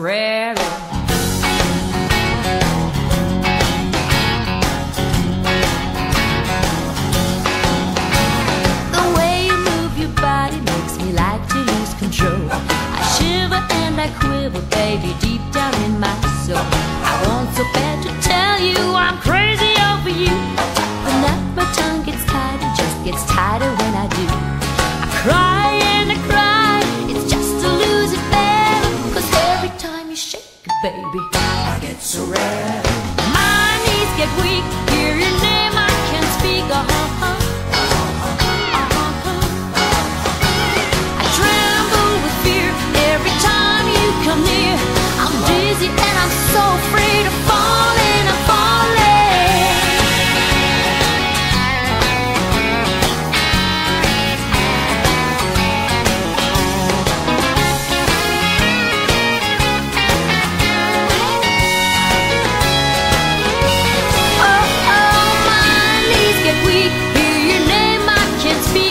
rattled. The way you move your body makes me like to lose control. I shiver and I quiver, baby, deep down in my soul. I want so bad to tell you I'm crazy over you, but now my tongue gets tied, it just gets tighter when I do. I cry and I cry, it's just to lose it better, 'cause every time you shake it, baby, I get so red. My knees get weak, hear your name I can't speak. I tremble with fear every time you come near. I'm dizzy and I'm so afraid of falling, I'm falling. Oh, oh, my knees get weak, hear your name I can't speak.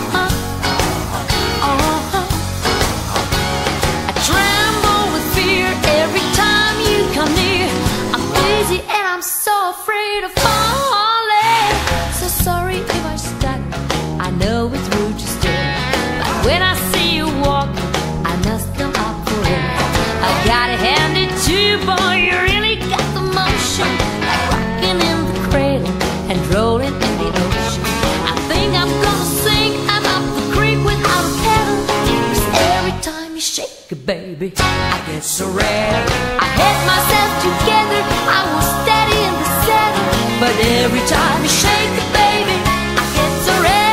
I tremble with fear every time you come near. I'm dizzy and I'm so afraid of falling. So sorry if I stutter, I know it's rude to stare, but when I see you walk, I must come up for it. I gotta hand it to you, boy, you really got the motion, like rocking in the cradle and rolling in the ocean. I think I'm gonna sing, I'm up the creek without a pedal, 'cause every time you shake it, baby, I get so red. I hit myself together, I was steady in the saddle, but every time you shake it, baby, I get so red.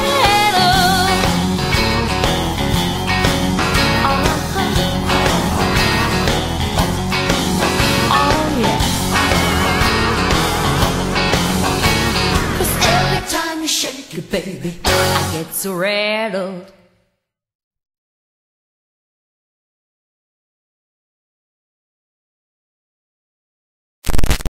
Oh yeah, 'cause every time you shake it, baby, I get so rattled.